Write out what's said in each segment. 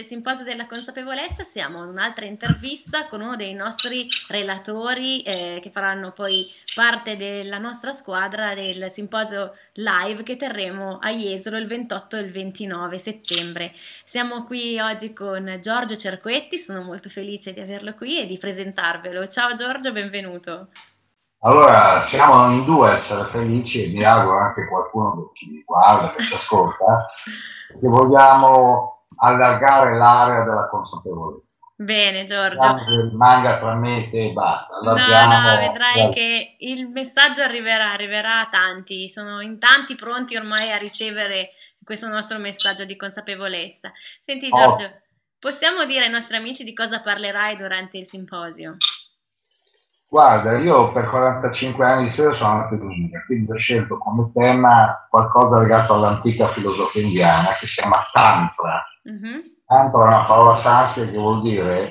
del Simposio della Consapevolezza siamo in un'altra intervista con uno dei nostri relatori che faranno poi parte della nostra squadra del Simposio Live che terremo a Jesolo il 28 e il 29 settembre. Siamo qui oggi con Giorgio Cerquetti, sono molto felice di averlo qui e di presentarvelo. Ciao Giorgio, benvenuto. Allora, siamo in due a essere felici e mi auguro anche qualcuno che ci guarda, che ci ascolta, che vogliamo allargare l'area della consapevolezza. Bene Giorgio. Vogliamo che rimanga tra me e te e basta, No, no, allargiamo. vedrai che il messaggio arriverà a tanti, sono in tanti pronti ormai a ricevere questo nostro messaggio di consapevolezza. Senti Giorgio, possiamo dire ai nostri amici di cosa parlerai durante il simposio? Guarda, io per 45 anni di studio sono andato in India, quindi ho scelto come tema qualcosa legato all'antica filosofia indiana che si chiama Tantra. Mhm. Tantra è una parola sanscrita che vuol dire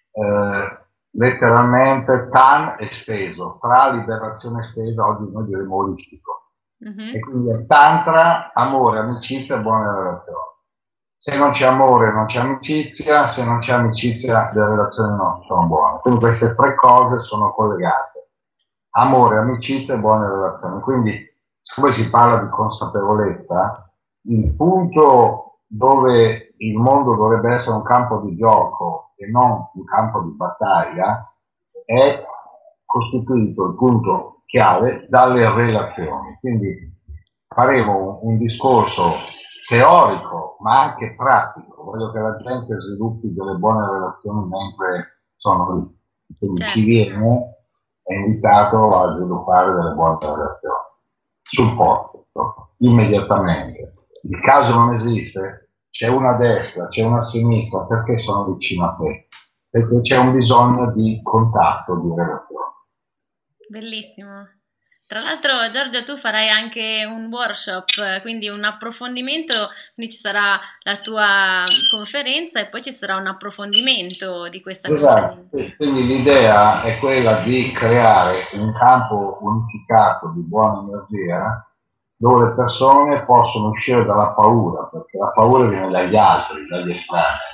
letteralmente tan esteso, tra liberazione estesa, oggi noi diremo olistico. E Mhm. quindi è Tantra, amore, amicizia e buone relazioni. Se non c'è amore non c'è amicizia, se non c'è amicizia le relazioni non sono buone. Quindi queste tre cose sono collegate. Amore, amicizia e buone relazioni. Quindi, siccome si parla di consapevolezza, il punto dove il mondo dovrebbe essere un campo di gioco e non un campo di battaglia è costituito, il punto chiave, dalle relazioni. Quindi faremo un discorso teorico ma anche pratico. Voglio che la gente sviluppi delle buone relazioni mentre sono lì. Quindi chi Certo. viene è invitato a sviluppare delle buone relazioni. Supporto, immediatamente. Il caso non esiste, c'è una a destra, c'è una a sinistra, perché sono vicino a te? Perché c'è un bisogno di contatto, di relazione. Bellissimo. Tra l'altro, Giorgio, tu farai anche un workshop, quindi un approfondimento, quindi ci sarà la tua conferenza e poi ci sarà un approfondimento di questa Esatto, conferenza. quindi l'idea è quella di creare un campo unificato di buona energia dove le persone possono uscire dalla paura, perché la paura viene dagli altri, dagli estranei,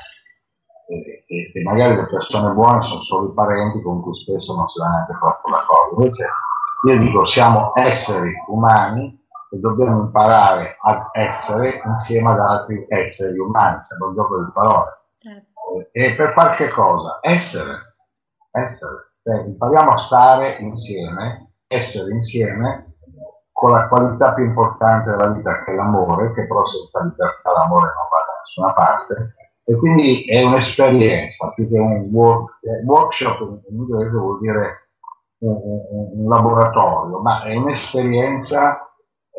e magari le persone buone sono solo i parenti con cui spesso non si dà neanche troppo d'accordo. Invece io dico siamo esseri umani e dobbiamo imparare ad essere insieme ad altri esseri umani, sembra un gioco di parole. Certo. E per fare che cosa? Essere. Cioè, impariamo a stare insieme, essere insieme con la qualità più importante della vita che è l'amore, che però senza libertà l'amore non va da nessuna parte. E quindi è un'esperienza, più che un workshop in inglese vuol dire un laboratorio, ma è un'esperienza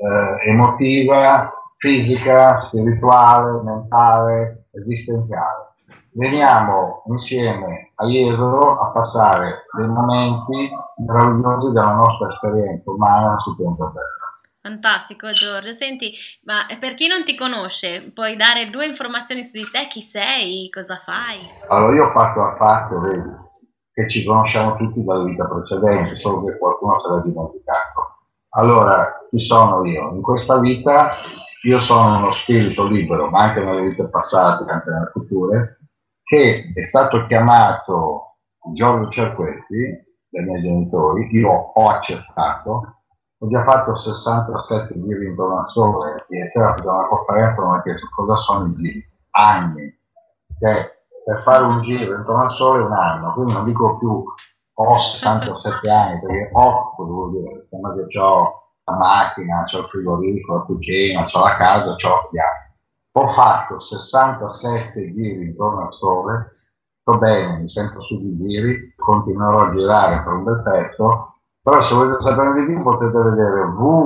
emotiva, fisica, spirituale, mentale, esistenziale. Bellissimo. Veniamo insieme a Jesolo a passare dei momenti meravigliosi della nostra esperienza umana su pianeta Terra. Fantastico, Giorgio. Senti, ma per chi non ti conosce, puoi dare due informazioni su di te? Chi sei? Cosa fai? Allora io ho fatto a fatto, vedi, che ci conosciamo tutti dalle vite precedenti, solo che qualcuno se l'è dimenticato. Allora, chi sono io? In questa vita io sono uno spirito libero, ma anche nelle vite passate, anche nelle future, che è stato chiamato Giorgio Cerquetti dai miei genitori, io ho accettato, ho già fatto 67 giri intorno al sole, ieri sera ho fatto una conferenza e mi ha chiesto cosa sono i giri, anni, cioè per fare un Mhm. giro intorno al sole un anno, quindi non dico più ho 67 anni, perché ho, cosa vuol dire? Sembra che ho la macchina, ho il frigorifero, la cucina, ho la casa, ho gli anni. Ho fatto 67 giri intorno al sole, sto bene, mi sento su di giri, continuerò a girare per un bel pezzo, però se volete sapere di più potete vedere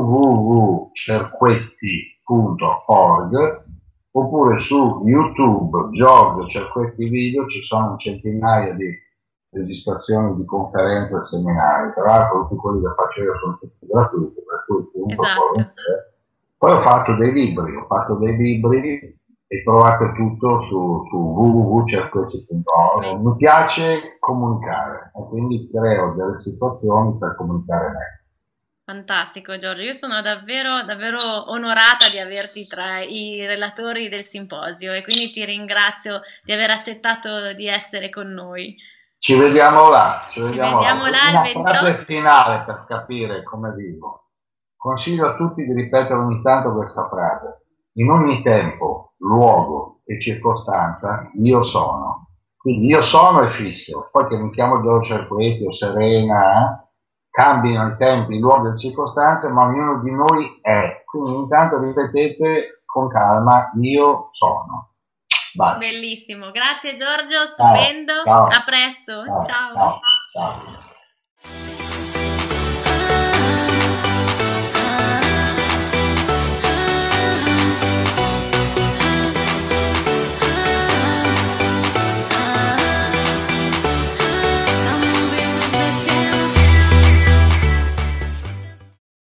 www.cerquetti.org oppure su YouTube Giorgio Cerquetti Video ci sono centinaia di registrazioni di conferenze e seminari, tra l'altro tutti quelli che faccio io sono tutti gratuiti, per cui chiunque può Esatto. venire. Poi ho fatto dei libri e trovate tutto su www.cerquetti.org. Mi piace comunicare e quindi creo delle situazioni per comunicare meglio. Fantastico Giorgio, io sono davvero, davvero onorata di averti tra i relatori del simposio e quindi ti ringrazio di aver accettato di essere con noi. Ci vediamo là, ci Ci vediamo là. vediamo là il Una frase 28. finale per capire come vivo. Consiglio a tutti di ripetere ogni tanto questa frase. In ogni tempo, luogo e circostanza, io sono. Quindi io sono è fisso. Poi che mi chiamo Giorgio Cerqueti o Serena, cambino i tempi, i luoghi e le circostanze, ma ognuno di noi è. Quindi intanto ripetete con calma, io sono. Basta. Bellissimo, grazie Giorgio, Ciao, stupendo, ciao, a presto, ciao, ciao. ciao, ciao.